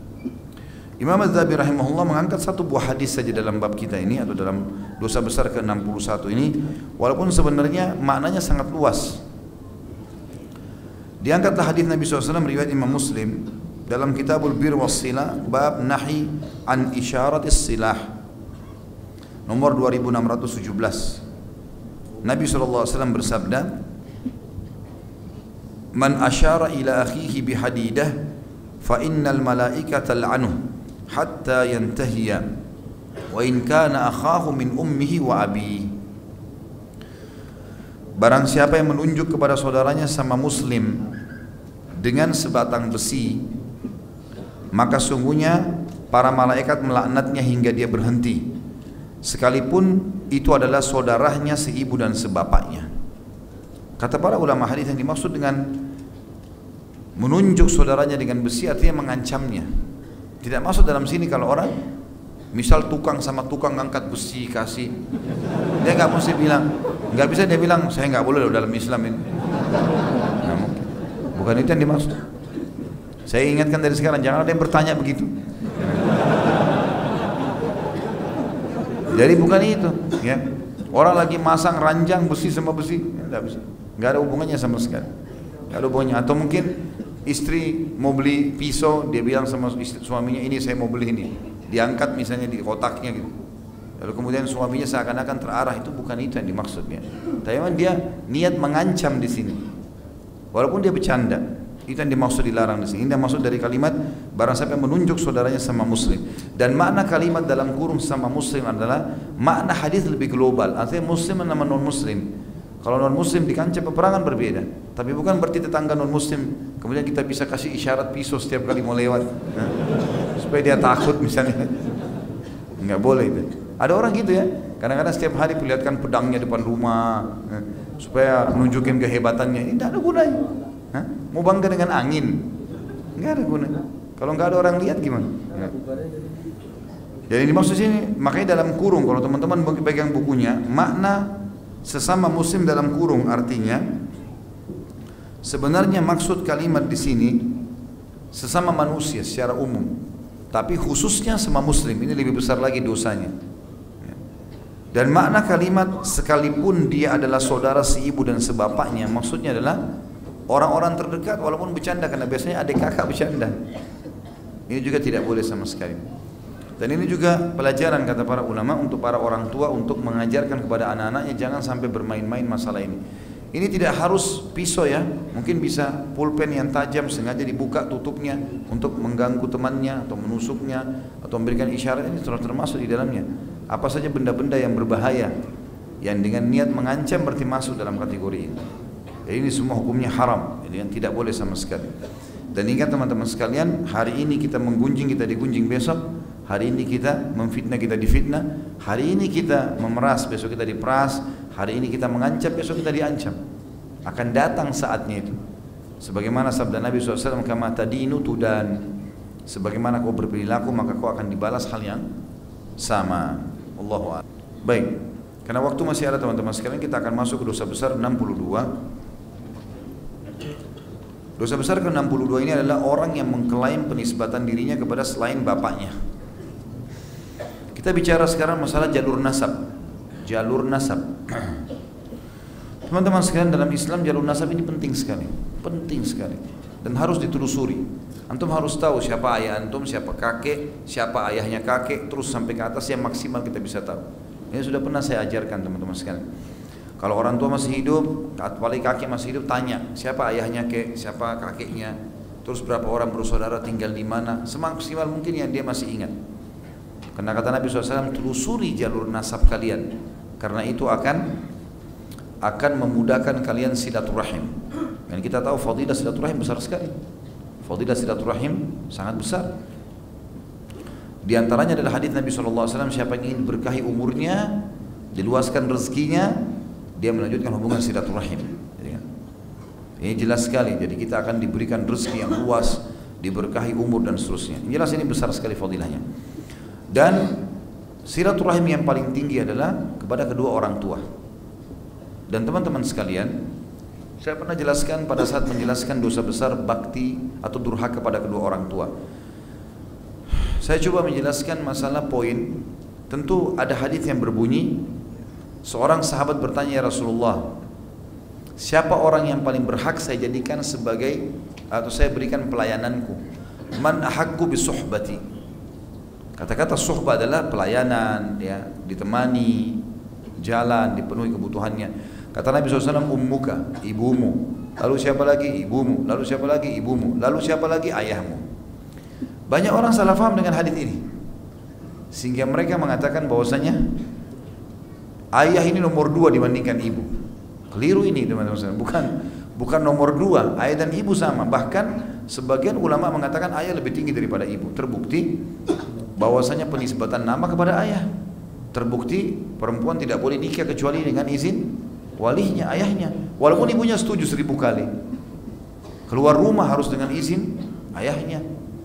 Imam Az-Zahabi rahimahullah mengangkat satu buah hadis saja dalam bab kita ini, atau dalam dosa besar ke enam puluh satu ini, walaupun sebenarnya maknanya sangat luas. Diangkatlah hadis Nabi shallallahu alaihi wasallam riwayat Imam Muslim dalam Kitabul Bir Wassilah bab nahi an isyaratis silah nomor dua ribu enam ratus tujuh belas. Nabi shallallahu alaihi wasallam bersabda, "Man asyara ila akhihi bihadidah fa innal malaikata la'anuhu hatta yantahiya wa in kana akhahu min ummihi wa abihi." Barang siapa yang menunjuk kepada saudaranya sama muslim dengan sebatang besi, maka sungguhnya para malaikat melaknatnya hingga dia berhenti, sekalipun itu adalah saudaranya seibu dan sebapaknya. Kata para ulama hadis, yang dimaksud dengan menunjuk saudaranya dengan besi artinya mengancamnya. Tidak masuk dalam sini kalau orang misal tukang sama tukang ngangkat besi kasih, dia nggak mesti bilang, nggak bisa dia bilang saya nggak boleh loh dalam Islam ini. Nah, mungkin. Bukan itu yang dimaksud. Saya ingatkan dari sekarang, jangan ada yang bertanya begitu. Jadi bukan itu, ya. Orang lagi masang ranjang besi sama besi, nggak bisa, nggak ada hubungannya sama sekali, nggak ada hubungannya. Atau mungkin istri mau beli pisau, dia bilang sama istri, suaminya ini saya mau beli ini, diangkat misalnya di kotaknya gitu. Lalu kemudian suaminya seakan-akan terarah, itu bukan itu yang dimaksudnya. Tapi memang dia niat mengancam di sini, walaupun dia bercanda. Itu yang dimaksud dilarang di sini. Ini yang maksud dari kalimat barang siapa yang menunjuk saudaranya sama muslim. Dan makna kalimat dalam kurung sama muslim adalah makna hadis lebih global. Artinya muslim sama non muslim. Kalau non muslim di kancah peperangan berbeda. Tapi bukan berarti tetangga non muslim kemudian kita bisa kasih isyarat pisau setiap kali mau lewat, nah, supaya dia takut misalnya. Enggak boleh itu. Ada orang gitu ya. Kadang-kadang setiap hari perlihatkan pedangnya depan rumah, nah, supaya nunjukin kehebatannya. Ini tidak ada gunanya. Hah? Mau bangga dengan angin, nggak ada guna. Kalau nggak ada orang lihat gimana? Nggak. Jadi dimaksud sini, makanya dalam kurung kalau teman-teman pegang bukunya, makna sesama muslim dalam kurung artinya sebenarnya maksud kalimat di sini sesama manusia secara umum, tapi khususnya sama muslim ini lebih besar lagi dosanya. Dan makna kalimat sekalipun dia adalah saudara seibu dan sebapaknya, maksudnya adalah orang-orang terdekat walaupun bercanda, karena biasanya adik kakak bercanda. Ini juga tidak boleh sama sekali. Dan ini juga pelajaran kata para ulama untuk para orang tua untuk mengajarkan kepada anak-anaknya jangan sampai bermain-main masalah ini. Ini tidak harus pisau ya, mungkin bisa pulpen yang tajam sengaja dibuka tutupnya untuk mengganggu temannya atau menusuknya atau memberikan isyarat, ini terus termasuk di dalamnya. Apa saja benda-benda yang berbahaya yang dengan niat mengancam berarti masuk dalam kategori ini. Jadi ini semua hukumnya haram, jadi yang tidak boleh sama sekali. Dan ingat teman-teman sekalian, hari ini kita menggunjing, kita digunjing besok. Hari ini kita memfitnah, kita difitnah. Hari ini kita memeras, besok kita diperas. Hari ini kita mengancam, besok kita diancam. Akan datang saatnya itu. Sebagaimana sabda Nabi shallallahu alaihi wasallam, kama tadinu tudan. Sebagaimana kau berperilaku, maka kau akan dibalas hal yang sama. Allahu a'lam. Baik, karena waktu masih ada teman-teman sekalian, kita akan masuk ke dosa besar enam puluh dua. Dosa besar ke enam puluh dua ini adalah orang yang mengklaim penisbatan dirinya kepada selain bapaknya. Kita bicara sekarang masalah jalur nasab. Jalur nasab. Teman-teman sekalian, dalam Islam jalur nasab ini penting sekali. Penting sekali. Dan harus ditelusuri. Antum harus tahu siapa ayah antum, siapa kakek, siapa ayahnya kakek, terus sampai ke atas yang maksimal kita bisa tahu. Ini sudah pernah saya ajarkan teman-teman sekalian. Kalau orang tua masih hidup, apalagi kakek masih hidup, tanya siapa ayahnya kek, siapa kakeknya, terus berapa orang bersaudara, tinggal di mana, semaksimal mungkin yang dia masih ingat. Karena kata Nabi shallallahu alaihi wasallam, telusuri jalur nasab kalian, karena itu akan akan memudahkan kalian silaturahim. Dan kita tahu fadilah silaturahim besar sekali. Fadilah silaturahim sangat besar. Di antaranya adalah hadis Nabi shallallahu alaihi wasallam, siapa yang ingin berkahi umurnya, diluaskan rezekinya, dia melanjutkan hubungan silaturahim. Ini jelas sekali. Jadi kita akan diberikan rezeki yang luas, diberkahi umur dan seterusnya. Ini jelas, ini besar sekali fadilahnya. Dan silaturahim yang paling tinggi adalah kepada kedua orang tua. Dan teman-teman sekalian, saya pernah jelaskan pada saat menjelaskan dosa besar bakti atau durhaka kepada kedua orang tua. Saya coba menjelaskan masalah poin. Tentu ada hadis yang berbunyi, seorang sahabat bertanya, ya Rasulullah, siapa orang yang paling berhak saya jadikan sebagai atau saya berikan pelayananku? Man ahaqqu bisuhbati. Kata-kata suhbah adalah pelayanan, ya, ditemani, jalan, dipenuhi kebutuhannya. Kata Nabi shallallahu alaihi wasallam, ummuka, ibumu. Lalu siapa lagi? Ibumu. Lalu siapa lagi? Ibumu. Lalu siapa lagi? Ayahmu. Banyak orang salah faham dengan hadis ini, sehingga mereka mengatakan bahwasanya ayah ini nomor dua dibandingkan ibu. Keliru ini teman-teman. Bukan bukan nomor dua. Ayah dan ibu sama. Bahkan sebagian ulama mengatakan ayah lebih tinggi daripada ibu. Terbukti bahwasanya penisbatan nama kepada ayah. Terbukti perempuan tidak boleh nikah kecuali dengan izin walinya, ayahnya. Walaupun ibunya setuju seribu kali. Keluar rumah harus dengan izin ayahnya.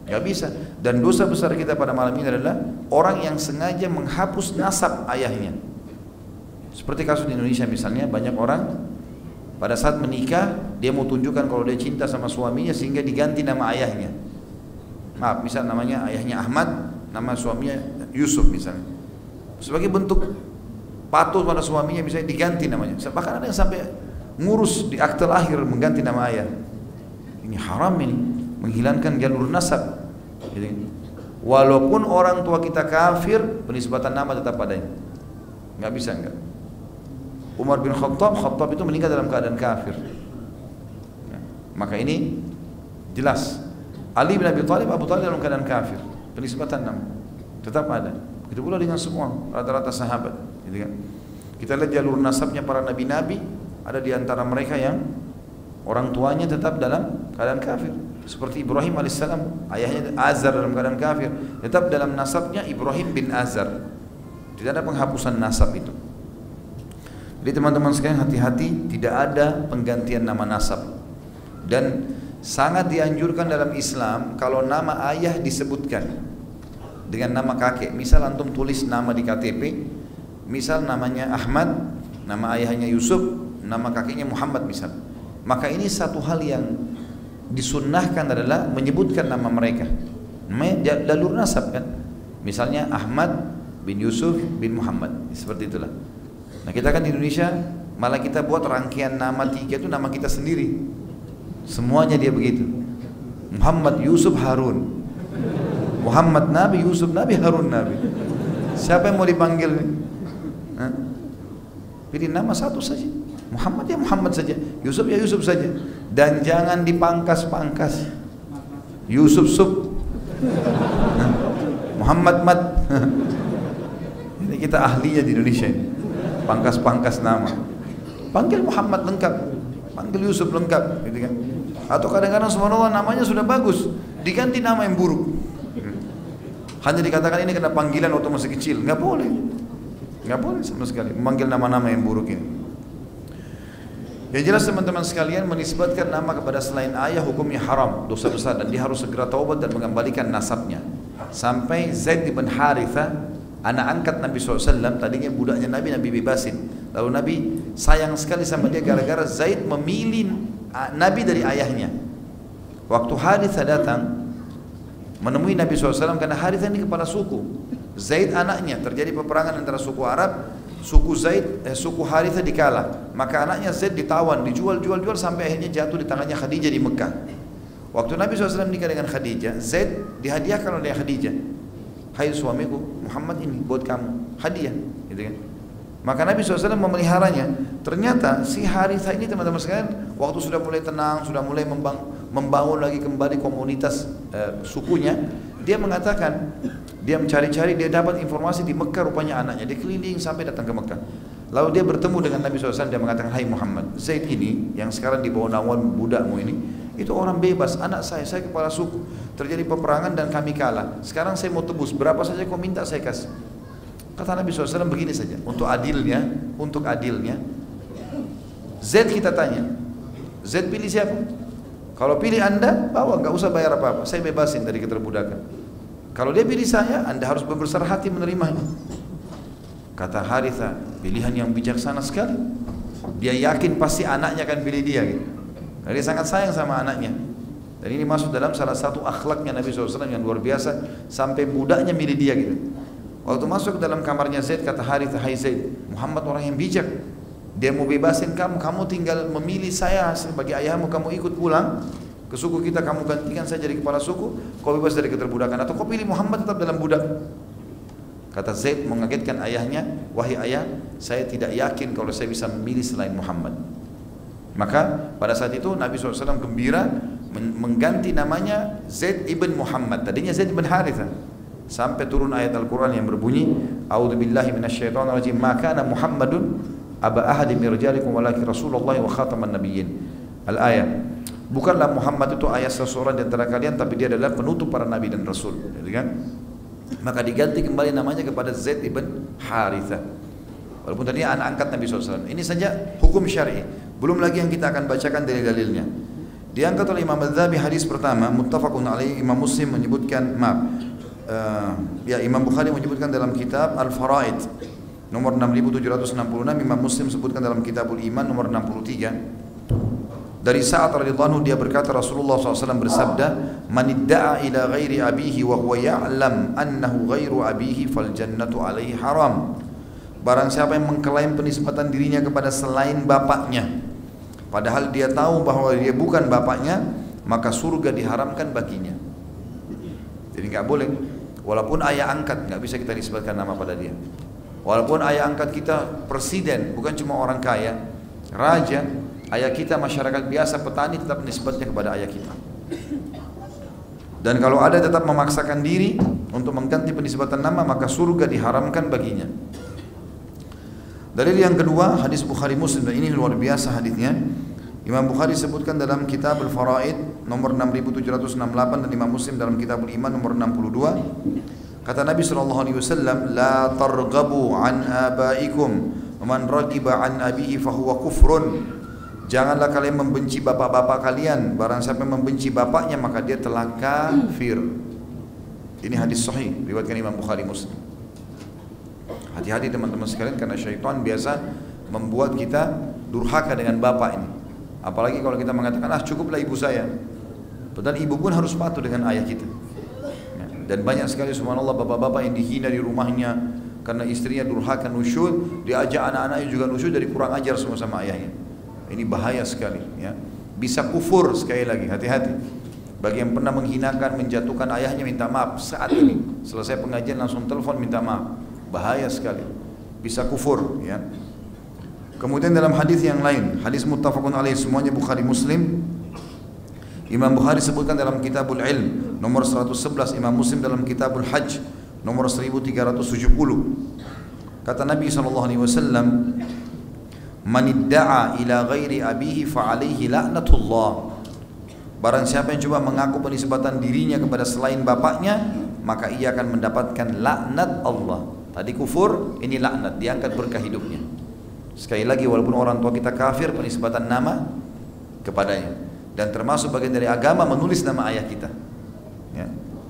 Nggak bisa. Dan dosa besar kita pada malam ini adalah orang yang sengaja menghapus nasab ayahnya. Seperti kasus di Indonesia misalnya, banyak orang pada saat menikah dia mau tunjukkan kalau dia cinta sama suaminya sehingga diganti nama ayahnya. Maaf, misal namanya ayahnya Ahmad, nama suaminya Yusuf misalnya. Sebagai bentuk patuh pada suaminya misalnya diganti namanya. Bahkan ada yang sampai ngurus di akte lahir mengganti nama ayah. Ini haram ini, menghilangkan jalur nasab. Jadi, walaupun orang tua kita kafir, penisbatan nama tetap padanya. Nggak bisa enggak. Umar bin Khattab, Khattab itu meninggal dalam keadaan kafir. Ya, maka ini jelas. Ali bin Abi Thalib, Abu Thalib dalam keadaan kafir. Penisbatan nama tetap ada. Itu pula dengan semua rata-rata sahabat. Gitu kan? Kita lihat jalur nasabnya para nabi-nabi, ada di antara mereka yang orang tuanya tetap dalam keadaan kafir. Seperti Ibrahim alaihissalam, ayahnya Azar dalam keadaan kafir, tetap dalam nasabnya Ibrahim bin Azar. Tidak ada penghapusan nasab itu. Jadi teman-teman sekalian, hati-hati, tidak ada penggantian nama nasab. Dan sangat dianjurkan dalam Islam kalau nama ayah disebutkan dengan nama kakek. Misal antum tulis nama di K T P, misal namanya Ahmad, nama ayahnya Yusuf, nama kakeknya Muhammad misal. Maka ini satu hal yang disunnahkan adalah menyebutkan nama mereka. Namanya jalur nasab kan. Misalnya Ahmad bin Yusuf bin Muhammad, seperti itulah. Nah kita kan di Indonesia malah kita buat rangkaian nama tiga itu nama kita sendiri. Semuanya dia begitu. Muhammad Yusuf Harun, Muhammad Nabi, Yusuf Nabi, Harun Nabi. Siapa yang mau dipanggil? Hah? Pilih nama satu saja. Muhammad ya Muhammad saja, Yusuf ya Yusuf saja. Dan jangan dipangkas-pangkas. Yusuf Sub, Muhammad Mat. Ini kita ahlinya di Indonesia ini. Pangkas-pangkas nama. Panggil Muhammad lengkap, panggil Yusuf lengkap, gitu kan? Atau kadang-kadang subhanallah namanya sudah bagus, diganti nama yang buruk. Hanya dikatakan ini kena panggilan waktu masih kecil, nggak boleh, nggak boleh sama sekali memanggil nama-nama yang buruk ini. Yang jelas teman-teman sekalian, menisbatkan nama kepada selain ayah hukumnya haram, dosa besar, dan dia harus segera taubat dan mengembalikan nasabnya. Sampai Zaid bin Haritha, anak angkat Nabi shallallahu alaihi wasallam, tadinya budaknya Nabi, Nabi bebasin. Lalu Nabi sayang sekali sama dia gara-gara Zaid memilih Nabi dari ayahnya. Waktu Haritha datang menemui Nabi shallallahu alaihi wasallam, karena Haritha ini kepala suku, Zaid anaknya, terjadi peperangan antara suku Arab, suku Zaid, eh, suku Haritha dikalah. Maka anaknya Zaid ditawan, dijual-jual-jual sampai akhirnya jatuh di tangannya Khadijah di Mekah. Waktu Nabi shallallahu alaihi wasallam nikah dengan Khadijah, Zaid dihadiahkan oleh Khadijah. Hai suamiku, Muhammad ini buat kamu, hadiah, gitu kan? Maka Nabi shallallahu alaihi wasallam memeliharanya. Ternyata si Haritha ini teman-teman sekalian, waktu sudah mulai tenang, sudah mulai membang, membangun lagi kembali komunitas eh, sukunya, dia mengatakan, dia mencari-cari, dia dapat informasi di Mekah rupanya anaknya, dia keliling sampai datang ke Mekah. Lalu dia bertemu dengan Nabi shallallahu alaihi wasallam, dia mengatakan, hai Muhammad, Zaid ini yang sekarang di bawah naungan budakmu ini, itu orang bebas, anak saya, saya kepala suku, terjadi peperangan dan kami kalah. Sekarang saya mau tebus, berapa saja kau minta saya kasih. Kata Nabi shallallahu alaihi wasallam begini saja, untuk adilnya, untuk adilnya, Zaid kita tanya, Zaid pilih siapa? Kalau pilih anda, bawa, nggak usah bayar apa-apa, saya bebasin dari keterbudakan. Kalau dia pilih saya, anda harus berbesar hati menerimanya. Kata Haritha, pilihan yang bijaksana sekali. Dia yakin pasti anaknya akan pilih dia gitu. Karena dia sangat sayang sama anaknya. Dan ini masuk dalam salah satu akhlaknya Nabi shallallahu alaihi wasallam yang luar biasa, sampai budaknya milih dia gitu. Waktu masuk ke dalam kamarnya Zaid, kata Haritha, hai Zaid, Muhammad orang yang bijak, dia mau bebasin kamu, kamu tinggal memilih saya sebagai ayahmu, kamu ikut pulang ke suku kita, kamu gantikan saya jadi kepala suku, kau bebas dari keterbudakan, atau kau pilih Muhammad tetap dalam budak. Kata Zaid mengagetkan ayahnya, wahai ayah, saya tidak yakin kalau saya bisa memilih selain Muhammad. Maka pada saat itu Nabi shallallahu alaihi wasallam gembira mengganti namanya Zaid ibn Muhammad, tadinya Zaid ibn Haritha, sampai turun ayat Al-Quran yang berbunyi, a'udzubillahi minasyaitonirrajim, ma kana Muhammadun aba ahadin min rijalikum walakin Rasulullah wa khataman nabiyyin. Al-ayat. Bukanlah Muhammad itu ayah seseorang di antara kalian, tapi dia adalah penutup para nabi dan rasul, gitu kan? Maka diganti kembali namanya kepada Zaid ibn Haritha. Walaupun tadi anak angkat Nabi shallallahu alaihi wasallam. Ini saja hukum syar'i. Belum lagi yang kita akan bacakan dari dalilnya. Diangkat oleh Imam Adz-Dzahabi hadis pertama, muttafaqun alaihi. Imam Muslim menyebutkan, maaf, uh, ya Imam Bukhari menyebutkan dalam kitab Al-Faraid nomor enam ribu tujuh ratus enam puluh enam, Imam Muslim sebutkan dalam Kitabul Iman nomor enam puluh tiga. Dari Sa'ad radhiyallahu anhu dia berkata Rasulullah shallallahu alaihi wasallam bersabda, "Man idda'a ila ghairi abihi wa huwa ya'lam annahu ghairu abihi fal jannatu alaihi haram." Barang siapa yang mengklaim penisbatan dirinya kepada selain bapaknya, padahal dia tahu bahwa dia bukan bapaknya, maka surga diharamkan baginya. Jadi nggak boleh, walaupun ayah angkat nggak bisa kita nisbatkan nama pada dia. Walaupun ayah angkat kita presiden, bukan cuma orang kaya, raja, ayah kita masyarakat biasa, petani, tetap nisbatnya kepada ayah kita. Dan kalau ada tetap memaksakan diri untuk mengganti penisbatan nama, maka surga diharamkan baginya. Dalil yang kedua, hadis Bukhari Muslim, dan ini luar biasa hadisnya. Imam Bukhari sebutkan dalam Kitab Al-Faraid nomor enam ribu tujuh ratus enam puluh delapan dan Imam Muslim dalam Kitabul Iman nomor enam puluh dua. Kata Nabi sallallahu alaihi wasallam, "La targhabu an abaikum, man ragiba an abihi fahuwa kufrun." Janganlah kalian membenci bapak-bapak kalian, barang siapa yang membenci bapaknya maka dia telah kafir. Ini hadis sahih riwayatkan Imam Bukhari Muslim. Hati-hati teman-teman sekalian, karena syaitan biasa membuat kita durhaka dengan bapak ini. Apalagi kalau kita mengatakan, ah cukuplah ibu saya. Padahal ibu pun harus patuh dengan ayah kita. Dan banyak sekali subhanallah bapak-bapak yang dihina di rumahnya karena istrinya durhaka nusyud, diajak anak-anaknya juga nusyud, dari kurang ajar semua sama ayahnya. Ini bahaya sekali, ya. Bisa kufur sekali lagi, hati-hati. Bagi yang pernah menghinakan, menjatuhkan ayahnya, minta maaf saat ini. Selesai pengajian langsung telepon minta maaf. Bahaya sekali, bisa kufur, ya. Kemudian dalam hadis yang lain, hadis muttafaqun alaih, semuanya Bukhari Muslim. Imam Bukhari sebutkan dalam Kitabul Ilm nomor seratus sebelas, Imam Muslim dalam Kitabul Hajj nomor seribu tiga ratus tujuh puluh. Kata Nabi sallallahu alaihi wasallam, "Man idda'a ila ghairi abihi fa alaihi la'natullah." Barang siapa yang coba mengaku penisbatan dirinya kepada selain bapaknya, maka ia akan mendapatkan laknat Allah. Tadi kufur, ini laknat, diangkat berkah hidupnya. Sekali lagi, walaupun orang tua kita kafir, penisbatan nama kepadanya. Dan termasuk bagian dari agama menulis nama ayah kita, ya.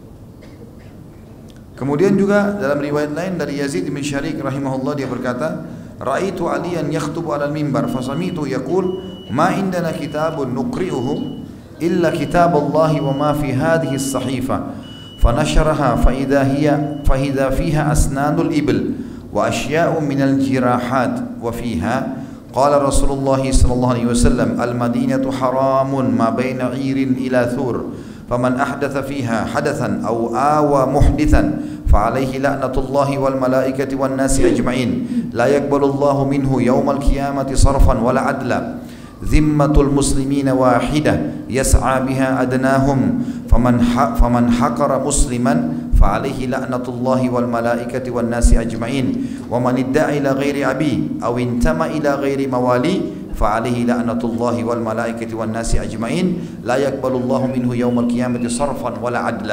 Kemudian juga dalam riwayat lain dari Yazid bin Syariq rahimahullah, dia berkata, "Ra'aitu Aliyan yakhtubu 'alal mimbar fa sami'tu yaqul, ma indana kitabun nuqri'uhu illa kitab Allah wa ma fi hadhihi as-sahifa." فنشرها فإذا هي فإذا فيها أسنان الإبل وأشياء من الجراحات وفيها قال رسول الله صلى الله عليه وسلم المدينة حرام ما بين عير إلى ثور فمن أحدث فيها حدثا أو آوى محدثا فعليه لعنة الله والملائكة والناس أجمعين لا يقبل الله منه يوم القيامة صرفا ولا عدلا ذمة المسلمين واحدة يسعى بها أدناهم فمن فمن حقر مسلما فعليه لعنة الله والملائكة والناس أجمعين ومن ادعى إلى غير أبي أو انتمى إلى غير موالي فعليه لعنة الله والملائكة والناس أجمعين لا يقبل الله منه يوم القيامة صرفا ولا عدلا.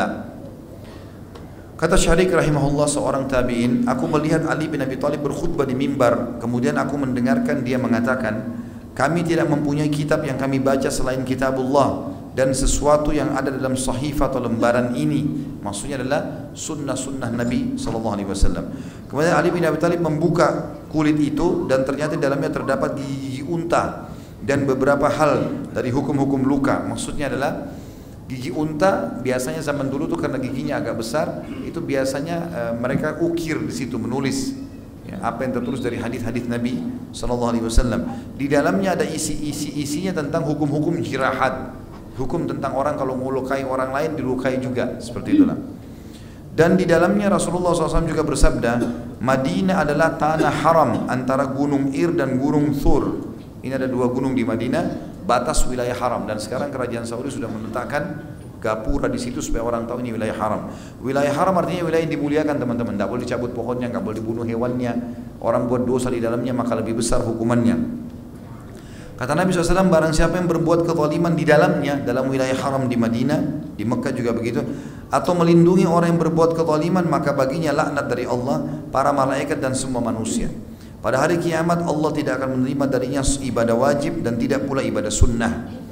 Kata Syariq rahimahullah, seorang tabi'in, aku melihat Ali bin Abi Thalib berkhutbah di mimbar, kemudian aku mendengarkan dia mengatakan, kami tidak mempunyai kitab yang kami baca selain kitabullah, dan sesuatu yang ada dalam sahifah atau lembaran ini, maksudnya adalah sunnah-sunnah Nabi sallallahu alaihi wasallam. Kemudian Ali bin Abi Thalib membuka kulit itu dan ternyata di dalamnya terdapat gigi unta dan beberapa hal dari hukum-hukum luka. Maksudnya adalah gigi unta biasanya zaman dulu tuh karena giginya agak besar, itu biasanya uh, mereka ukir di situ menulis, ya, apa yang tertulis dari hadis-hadis Nabi sallallahu alaihi wasallam. Di dalamnya ada isi-isi isinya tentang hukum-hukum jirahat, hukum tentang orang kalau melukai orang lain dilukai juga, seperti itulah. Dan di dalamnya Rasulullah shallallahu alaihi wasallam juga bersabda, Madinah adalah tanah haram antara gunung Ir dan gunung Thur. Ini ada dua gunung di Madinah, batas wilayah haram, dan sekarang kerajaan Saudi sudah menetapkan gapura di situ supaya orang tahu ini wilayah haram. Wilayah haram artinya wilayah yang dimuliakan, teman-teman. Tidak boleh dicabut pohonnya, nggak boleh dibunuh hewannya. Orang buat dosa di dalamnya maka lebih besar hukumannya. Kata Nabi shallallahu alaihi wasallam, barang siapa yang berbuat kezaliman di dalamnya, dalam wilayah haram di Madinah, di Mekah juga begitu, atau melindungi orang yang berbuat kezaliman, maka baginya laknat dari Allah, para malaikat dan semua manusia. Pada hari kiamat Allah tidak akan menerima darinya ibadah wajib dan tidak pula ibadah sunnah.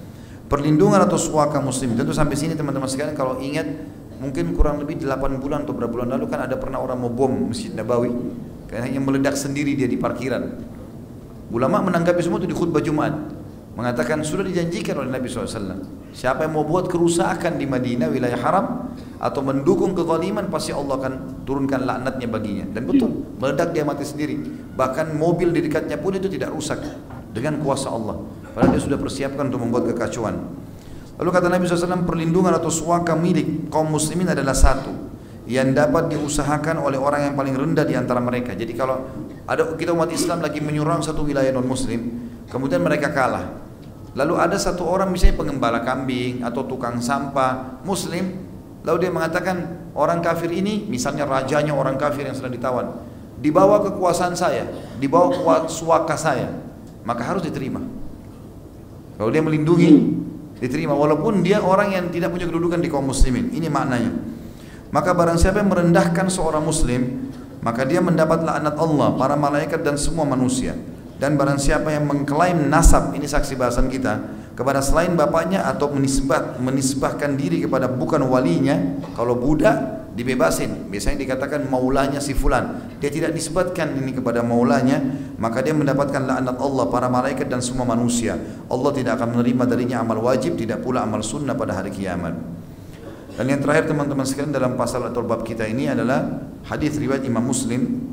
Perlindungan atau suaka muslim. Tentu sampai sini teman-teman sekalian kalau ingat, mungkin kurang lebih delapan bulan atau berapa bulan lalu kan ada pernah orang mau bom Masjid Nabawi, kayaknya meledak sendiri dia di parkiran. Ulama menanggapi semua itu di khutbah Jumat, mengatakan sudah dijanjikan oleh Nabi shallallahu alaihi wasallam, siapa yang mau buat kerusakan di Madinah wilayah haram atau mendukung kezaliman, pasti Allah akan turunkan laknatnya baginya. Dan betul, meledak dia mati sendiri. Bahkan mobil di dekatnya pun itu tidak rusak dengan kuasa Allah, padahal dia sudah persiapkan untuk membuat kekacauan. Lalu kata Nabi shallallahu alaihi wasallam, perlindungan atau suaka milik kaum muslimin adalah satu yang dapat diusahakan oleh orang yang paling rendah di antara mereka. Jadi kalau ada kita umat Islam lagi menyerang satu wilayah non muslim, kemudian mereka kalah, lalu ada satu orang misalnya pengembala kambing atau tukang sampah muslim, lalu dia mengatakan orang kafir ini, misalnya rajanya orang kafir yang sedang ditawan, dibawa kekuasaan saya, dibawa suaka saya, maka harus diterima. Kalau dia melindungi, diterima walaupun dia orang yang tidak punya kedudukan di kaum muslimin. Ini maknanya. Maka barang siapa yang merendahkan seorang muslim, maka dia mendapat laknat Allah, para malaikat dan semua manusia. Dan barang siapa yang mengklaim nasab, ini saksi bahasan kita, kepada selain bapaknya atau menisbah, menisbahkan diri kepada bukan walinya, kalau budak dibebasin, biasanya dikatakan maulanya si fulan, dia tidak nisbatkan ini kepada maulanya, maka dia mendapatkan laknat Allah, para malaikat dan semua manusia. Allah tidak akan menerima darinya amal wajib, tidak pula amal sunnah pada hari kiamat. Dan yang terakhir teman-teman sekalian dalam pasal atau bab kita ini adalah hadis riwayat Imam Muslim,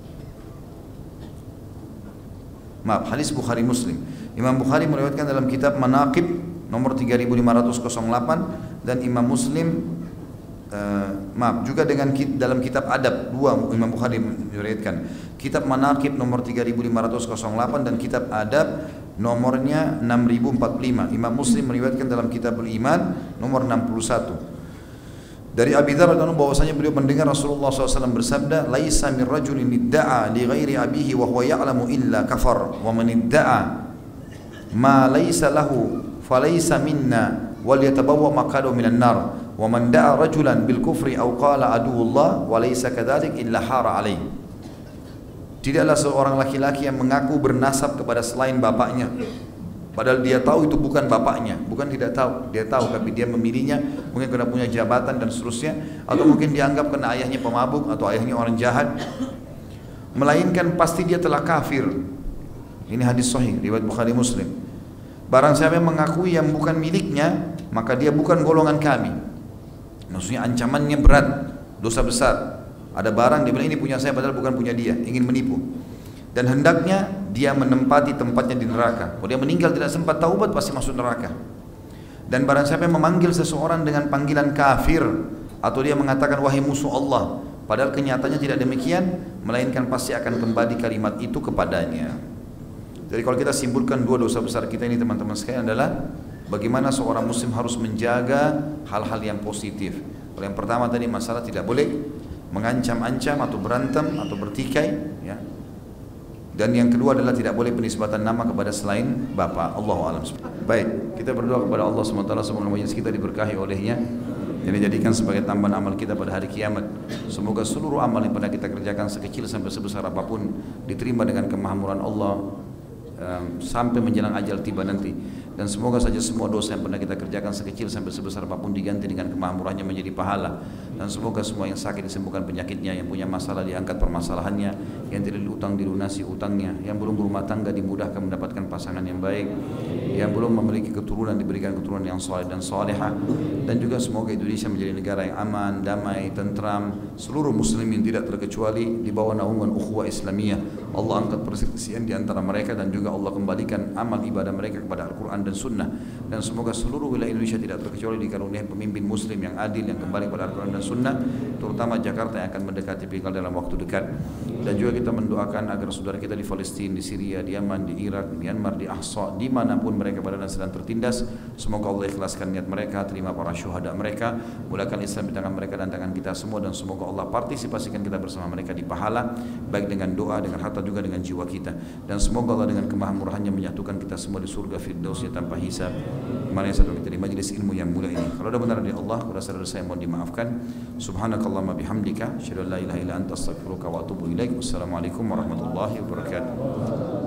maaf hadis Bukhari Muslim. Imam Bukhari meriwayatkan dalam kitab Manaqib nomor tiga ribu lima ratus delapan, dan Imam Muslim uh, maaf juga dengan dalam kitab Adab dua, Imam Bukhari meriwayatkan kitab Manaqib nomor tiga ribu lima ratus delapan dan kitab Adab nomornya enam ribu empat puluh lima. Imam Muslim meriwayatkan dalam kitab Iman nomor enam puluh satu. Dari Abi Dzar radhiyallahu anhu bahwasanya beliau mendengar Rasulullah shallallahu alaihi wasallam bersabda, "Laisa min rajulin idda'a li ghairi abihi wa huwa ya'lamu illa kafar, wa man idda'a ma laysa lahu falaysa minna wal yatabawwa maq'adahu minan nar, wa man da'a rajulan bil kufri aw qala aduwwullah wa laysa kadzalik illa hara alaihi." Tidaklah seorang laki-laki yang mengaku bernasab kepada selain bapaknya, padahal dia tahu itu bukan bapaknya, bukan tidak tahu, dia tahu tapi dia memilihnya mungkin karena punya jabatan dan seterusnya, atau mungkin dianggap karena ayahnya pemabuk atau ayahnya orang jahat, melainkan pasti dia telah kafir. Ini hadis sahih riwayat Bukhari Muslim. Barang siapa yang mengakui yang bukan miliknya, maka dia bukan golongan kami. Maksudnya ancamannya berat, dosa besar. Ada barang dia bilang ini punya saya padahal bukan punya dia, ingin menipu. Dan hendaknya dia menempati tempatnya di neraka. Kalau dia meninggal tidak sempat taubat, pasti masuk neraka. Dan barang siapa yang memanggil seseorang dengan panggilan kafir, atau dia mengatakan wahai musuh Allah, padahal kenyataannya tidak demikian, melainkan pasti akan kembali kalimat itu kepadanya. Jadi kalau kita simpulkan dua dosa besar kita ini teman-teman sekalian adalah bagaimana seorang muslim harus menjaga hal-hal yang positif. Kalau yang pertama tadi masalah tidak boleh mengancam-ancam atau berantem atau bertikai, ya. Dan yang kedua adalah tidak boleh penisbatan nama kepada selain Bapa. Allahu a'lam. Baik, kita berdoa kepada Allah subhanahu wa taala semoga majelis kita diberkahi olehnya dan dijadikan sebagai tambahan amal kita pada hari kiamat. Semoga seluruh amal yang pernah kita kerjakan sekecil sampai sebesar apapun diterima dengan kemahamuran Allah um, sampai menjelang ajal tiba nanti. Dan semoga saja semua dosa yang pernah kita kerjakan sekecil sampai sebesar apapun diganti dengan kemahamurannya menjadi pahala. Dan semoga semua yang sakit disembuhkan penyakitnya, yang punya masalah diangkat permasalahannya, yang tidak utang dilunasi utangnya, yang belum berumah tangga dimudahkan mendapatkan pasangan yang baik, yang belum memiliki keturunan diberikan keturunan yang soleh dan solehah. Dan juga semoga Indonesia menjadi negara yang aman, damai, tentram, seluruh muslimin tidak terkecuali di bawah naungan ukhuwah Islamiyah. Allah angkat perselisihan di antara mereka dan juga Allah kembalikan amal ibadah mereka kepada Al-Quran dan Sunnah. Dan semoga seluruh wilayah Indonesia tidak terkecuali dikaruniai pemimpin muslim yang adil, yang kembali kepada Al-Quran dan Sunnah, terutama Jakarta yang akan mendekati pilkada dalam waktu dekat. Dan juga kita mendoakan agar saudara kita di Palestina, di Syria, di Yaman, di Irak, di Myanmar, di Ahsa, dimanapun mereka berada dan sedang tertindas, semoga Allah ikhlaskan niat mereka, terima para syuhada mereka, mulakan Islam di tangan mereka dan tangan kita semua, dan semoga Allah partisipasikan kita bersama mereka di pahala, baik dengan doa, dengan harta, juga dengan jiwa kita. Dan semoga Allah dengan kemahamurahannya menyatukan kita semua di surga firdausnya tanpa hisab. Mari satu kita di majlis ilmu yang mulia ini. Kalau ada benar dari Allah, rasa dari saya mohon dimaafkan. Subhanakallahumma bihamdika, asyhadu an la ilaha illa anta astaghfiruka wa atubu ilaik. Wassalamualaikum warahmatullahi wabarakatuh.